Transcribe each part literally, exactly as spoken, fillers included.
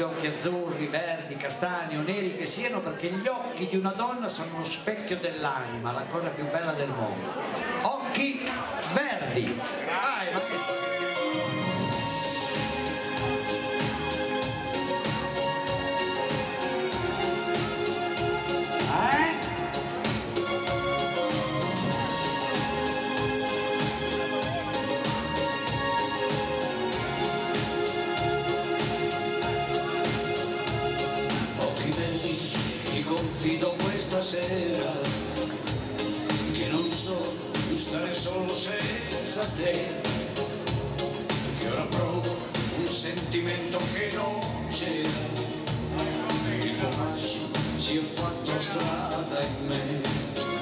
occhi azzurri, verdi, castani o neri che siano, perché gli occhi di una donna sono lo specchio dell'anima, la cosa più bella del mondo. Occhi verdi. Vai, vai. Confido questa sera che non so più stare solo senza te, che ora provo un sentimento che non c'era, il tuo fascino si è fatto strada in me.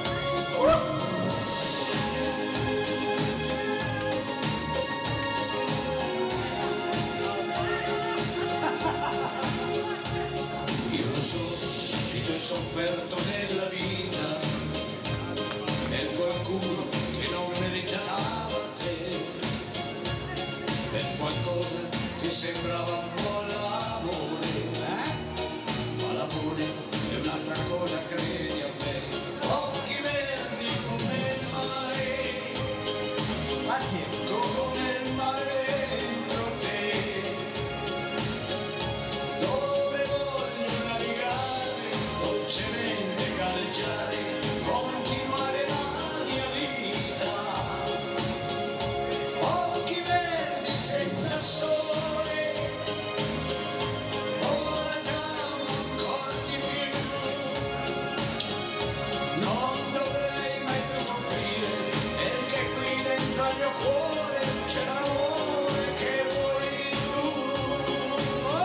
Sofferto nella vita per qualcuno che non meritava te, per qualcosa che sembrava un po' l'amore, ma l'amore è un'altra cosa, credi a me. Occhi verdi come il mare, grazie, come il mare dentro te, dove voglio navigare dolcemente, galleggiare, continuare la mia vita. Occhi verdi senza sole, ora t'amo ancora di più. Non dovrei mai più soffrire, perché qui dentro al mio cuore c'è l'amore che vuoi tu.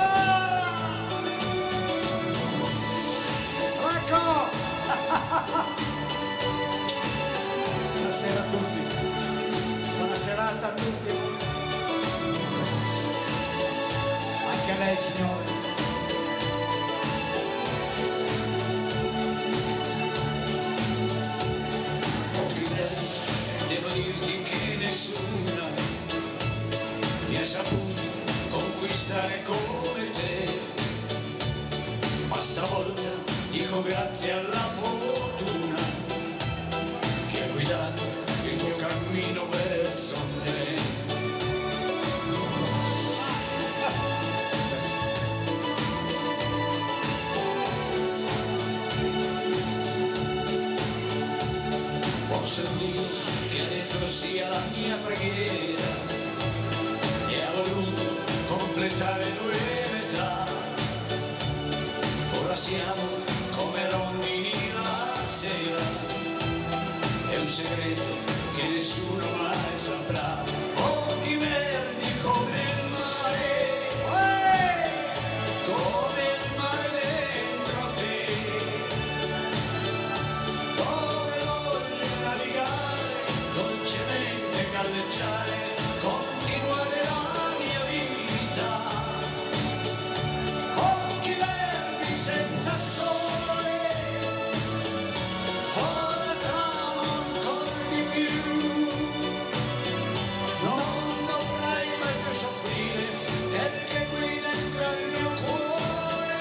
Buonasera a tutti, buona serata a tutti, anche a lei signore. Occhi verdi, devo dirti che nessuna mi ha saputo conquistare come te, ma stavolta dico grazie alla fortuna che ha guidato il mio cammino verso me. Forse un Dio che ha detto sia la mia preghiera e ha voluto completare due metà. Ora siamo come rondini la sera, è un segreto che nessuno mai saprà. Occhi verdi come il mare, come il mare dentro te, dove voglio navigare, dolcemente galleggiare, continuare la mia vita. Occhi verdi senza sole, ora t'amo ancora di più. Non dovrai mai più soffrire, perché qui dentro al mio cuore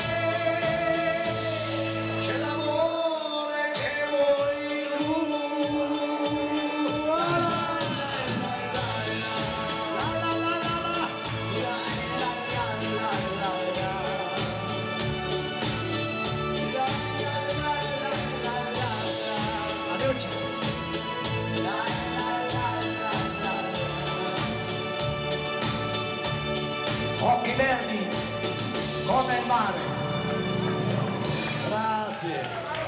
c'è l'amore che vuoi tu. La la la la la la la la la la la. Occhi verdi come il mare. Grazie.